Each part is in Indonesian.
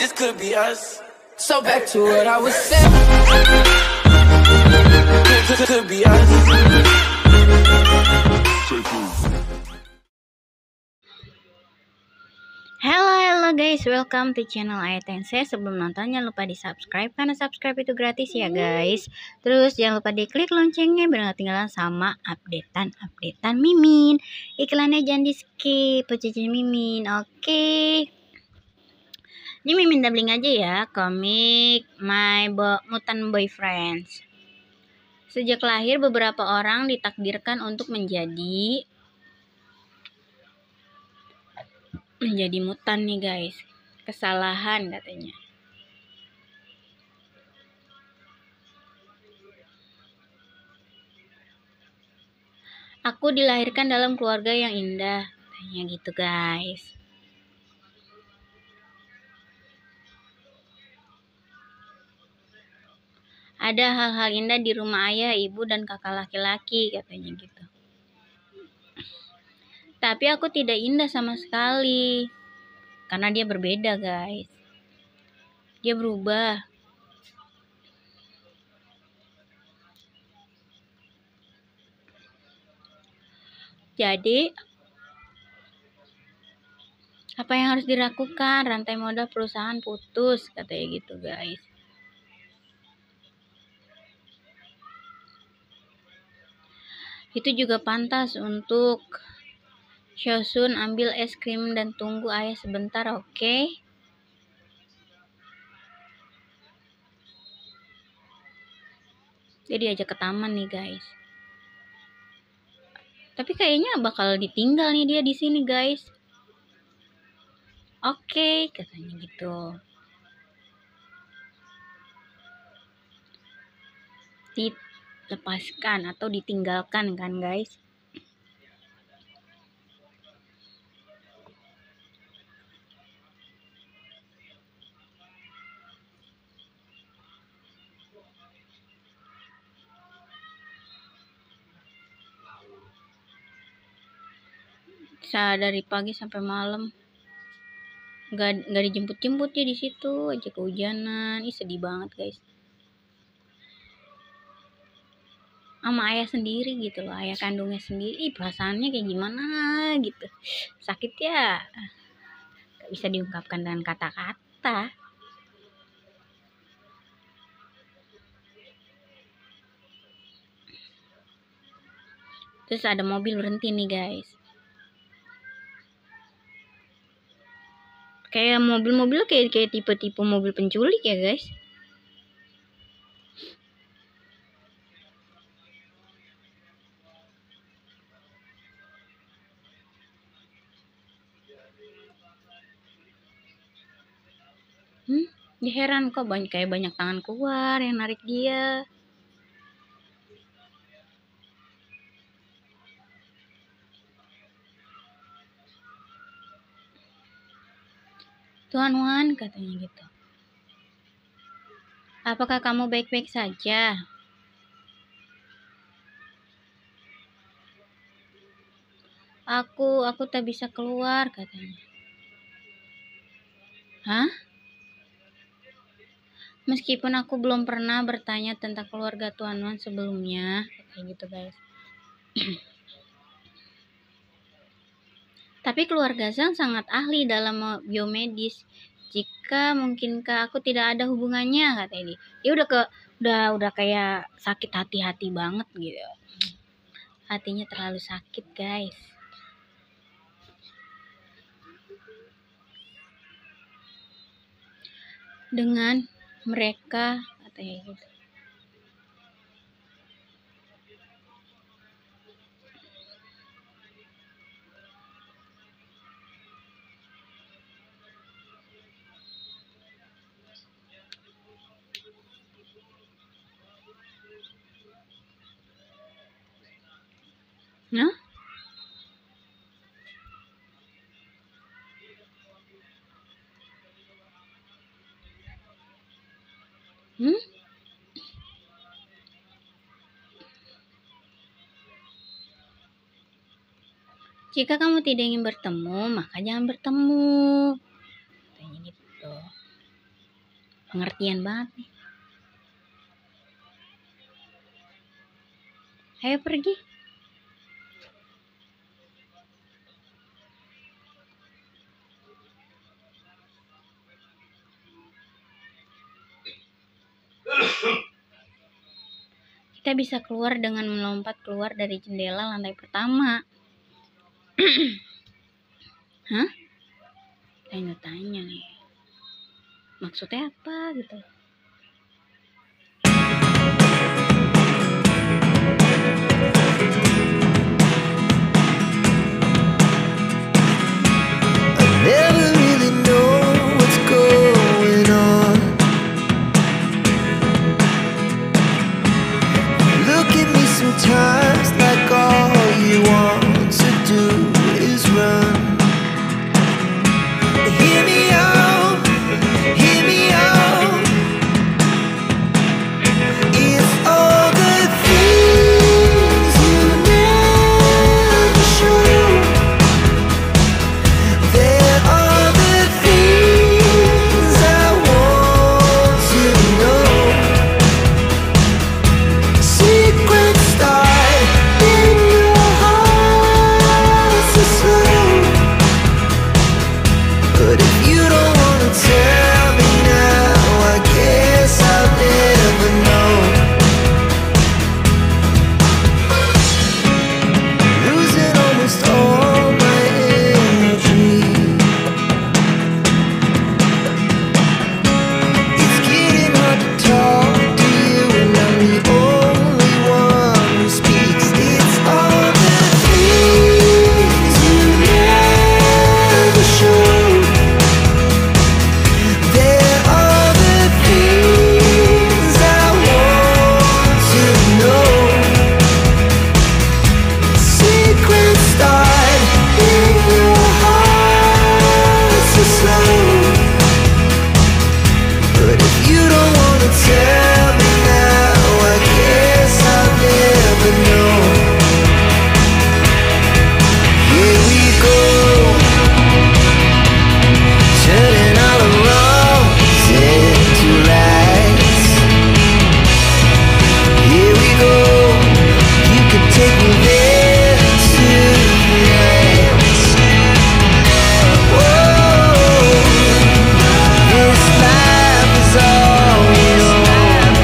this could be us. So back to what I was saying. This could be us. Halo guys, welcome to channel Aya Tense. Sebelum nonton jangan lupa di subscribe, karena subscribe itu gratis ya guys. Terus jangan lupa diklik loncengnya biar gak ketinggalan sama updatean Mimin. Iklannya jangan di skip, pecicin Mimin. Oke. Ini Mimin doubling aja ya, komik Mutant Boyfriends. Sejak lahir beberapa orang ditakdirkan untuk menjadi mutan nih guys. Kesalahan katanya. Aku dilahirkan dalam keluarga yang indah, katanya gitu guys. Ada hal-hal indah di rumah ayah, ibu, dan kakak laki-laki, katanya gitu. Tapi aku tidak indah sama sekali. Karena dia berbeda guys. Dia berubah. Jadi, apa yang harus dilakukan? Rantai modal perusahaan putus, katanya gitu guys. Itu juga pantas untuk Shosun ambil es krim dan tunggu ayah sebentar, oke? Dia diajak ke taman nih guys. Tapi kayaknya bakal ditinggal nih dia di sini guys. Oke, katanya gitu. Dilepaskan atau ditinggalkan kan guys. Dari pagi sampai malam nggak dijemput ya di situ aja, kehujanan. Ih, sedih banget guys. Sama ayah sendiri gitu loh, ayah kandungnya sendiri. Perasaannya kayak gimana gitu. Sakit ya, gak bisa diungkapkan dengan kata-kata. Terus ada mobil berhenti nih guys. Kayak mobil-mobil kayak tipe-tipe mobil penculik ya guys. Dia heran kok kayak banyak tangan keluar yang narik dia. Tuan Wan, katanya gitu. Apakah kamu baik-baik saja? Aku tak bisa keluar, katanya. Hah? Meskipun aku belum pernah bertanya tentang keluarga Tuan Wan sebelumnya, kayak gitu guys. Tapi keluarga Zhang sangat ahli dalam biomedis. Jika mungkinkah aku tidak ada hubungannya, katanya dia. Dia udah kayak sakit hati banget gitu. Hatinya terlalu sakit guys. Dengan mereka, katanya gitu. Nah? Jika kamu tidak ingin bertemu, maka jangan bertemu. Katanya gitu. Pengertian banget nih. Ayo pergi. Kita bisa keluar dengan melompat keluar dari jendela lantai pertama. Hah? Tanya nih. Maksudnya apa gitu? Never really know what's going on. Look at me sometimes like all you want to do is run. Hear me out, hear me out. It's all the things you never show. There are the things I want to know. Secrets start in your heart so slow. But if you don't wanna tell me now, I guess I'll never know. Losing almost all my energy. It's getting hard to talk to you, and I'm the only one who speaks. It's all the things you never show. There are the things I want to know. Secrets start in your heart so slow. But if you don't wanna tell me now, I guess I'll never know. Here we go, turning all the wrongs into rights. Here we go, you can take me there tonight. Whoa, this life is all we know.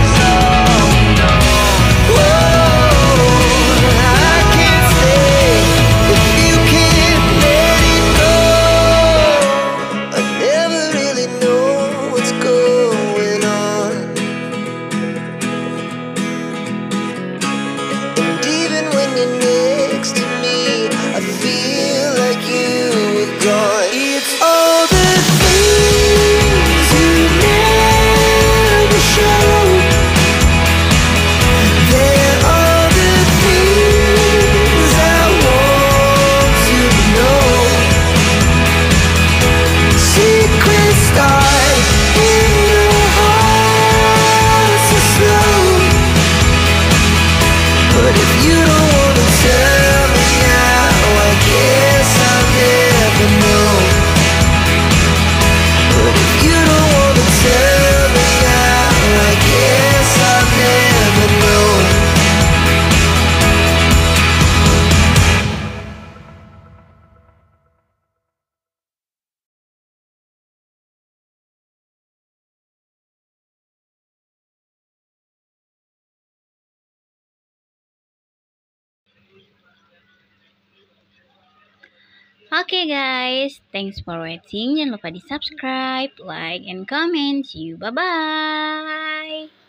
Whoa, I can't stay if you can't let it go. I never really know what's going on. And even when you're next to me, I feel like you were gone. It's all the things you never show. There are the things I want to know. Secrets start in your heart so slow. But if you don't wanna tell me now, I guess I'll never know. But if you don't wanna tell me now, I guess I'll never know. Oke guys, thanks for watching. Jangan lupa di subscribe, like, and comment. See you, bye-bye.